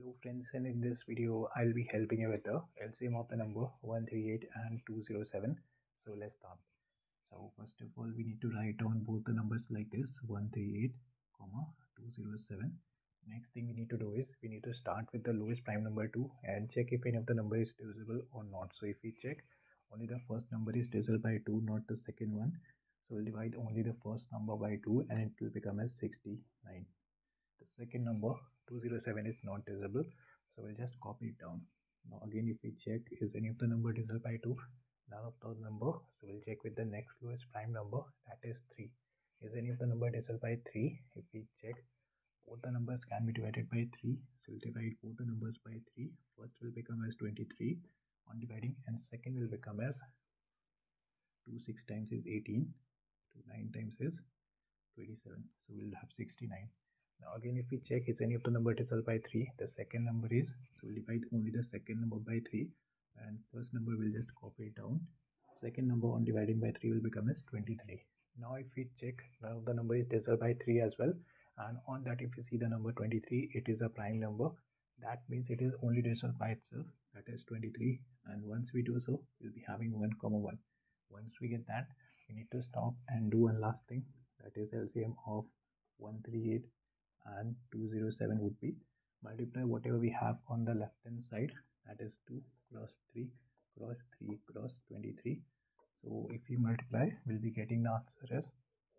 Hello friends, and in this video I'll be helping you with the LCM of the number 138 and 207. So let's start. So first of all we need to write down both the numbers like this, 138 comma 207. Next thing we need to do is we need to start with the lowest prime number 2 and check if any of the number is divisible or not. So if we check only the first number is divisible by 2, not the second one. So we'll divide only the first number by 2 and it will become as 69. The second number 207 is not divisible, so we'll just copy it down. Now again if we check is any of the number divisible by 2, none of those number, so we'll check with the next lowest prime number, that is 3. Is any of the number divisible by 3? If we check both the numbers can be divided by 3, so we'll divide both the numbers by 3. First will become as 23 on dividing, and second will become as 2 6 times is 18, 2 9 times is 27, so we'll have 69. Now again if we check is any of the number divisible by 3, the second number is, so we'll divide only the second number by 3 and first number will just copy it down. Second number on dividing by 3 will become as 23. Now if we check, now the number is divisible by 3 as well, and on that if you see the number 23, it is a prime number. That means it is only divisible by itself, that is 23, and once we do so we'll be having 1 comma 1. Once we get that, we need to stop and do one last thing, that is LCM of 138 and 207 would be multiply whatever we have on the left hand side, that is 2 cross 3 cross 3 cross 23. So if we multiply we'll be getting the answer as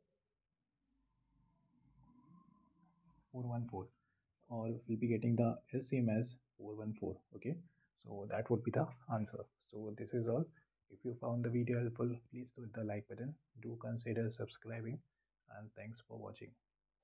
414, or we'll be getting the LCM as 414. Okay, so that would be the answer. So this is all. If you found the video helpful, please hit the like button, do consider subscribing, and thanks for watching.